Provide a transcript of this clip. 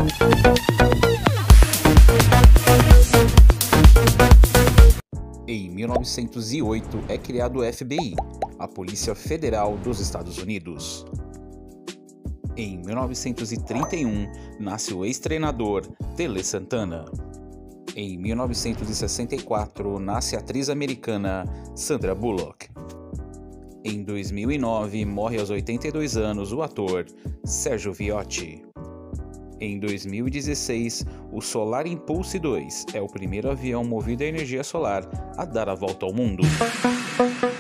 Em 1908 é criado o FBI, a Polícia Federal dos Estados Unidos. Em 1931 nasce o ex-treinador Tele Santana. Em 1964 nasce a atriz americana Sandra Bullock. Em 2009 morre aos 82 anos o ator Sergio Viotti. Em 2016, o Solar Impulse 2 é o primeiro avião movido a energia solar a dar a volta ao mundo.